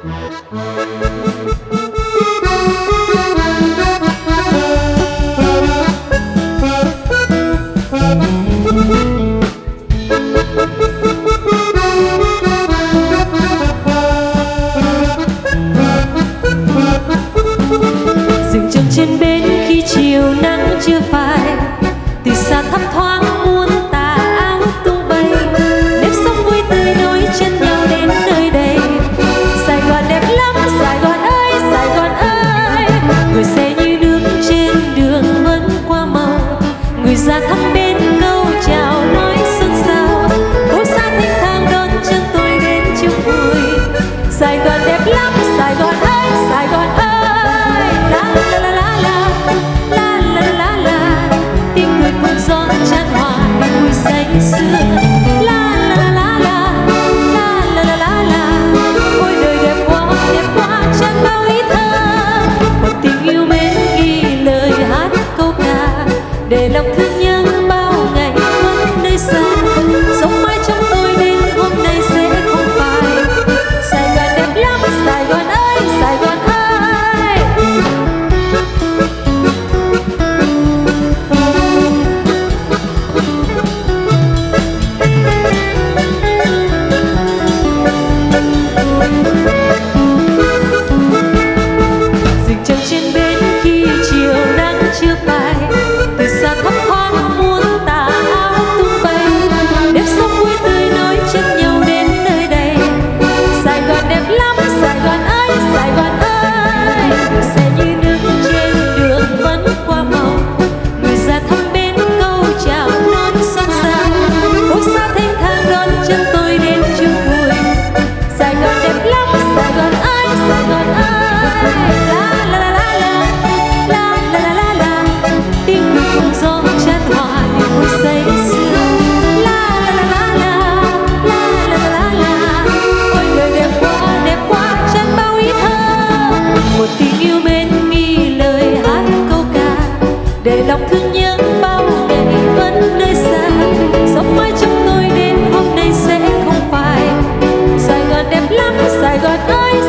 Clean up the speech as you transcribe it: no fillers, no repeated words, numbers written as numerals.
Dừng chân trên bến khi chiều nắng chưa phai, từ xa thấp thoáng muôn tà áo tung bay, nếp sống vui tươi nối chân nhau đến nơi đây. Sài Gòn đẹp lắm, Sài Gòn ơi, Sài Gòn ơi. Người xe như nước trên đường vẫn qua màu, người ra thăm bên câu chào nói xuân sao. Phố xa thanh thang đón chân tôi đến chung vui. Sài Gòn đẹp lắm, Sài Gòn ơi, Sài Gòn ơi. La la la la la, la la la la, tiếng cười cùng gió chan hòa niềm vui say sưa. La la la la, la la la la la, ôi đời đẹp quá chan bao ý thơ. Một tình yêu mến ghi lời hát câu ca, để lòng thương nhớ bao ngày vẫn nơi xa. Sống mãi trong tôi đến hôm nay sẽ không phai. Sài Gòn đẹp lắm, Sài Gòn ơi, Sài Gòn ơi. Dừng chân trên bến khi chiều nắng chưa phai, từ xa thấp thoáng muôn tà áo tung bay, nếp sống vui tươi nối chân nhau đến nơi đây. Sài Gòn đẹp lắm, Sài Gòn ơi, Sài Gòn ơi. Người xe như nước trên đường vẫn qua màu, người ra thăm bên câu chào đón xuân sao. Phố xa thanh thang đón chân tôi đến chung vui. Sài Gòn đẹp lắm, Sài Gòn ơi, Sài Gòn ơi. La la la la la, la la la la la, tiếng cười cùng gió chan hòa niềm vui say sưa. La la la la la, la la la la, ôi đời đẹp quá chan bao ý thơ. Một tình yêu mến ghi lời hát câu ca, để lòng thương nhớ bao ngày vẫn nơi xa. Sống mãi trong tôi đến hôm nay sẽ không phai. Sài Gòn đẹp lắm, Sài Gòn ơi,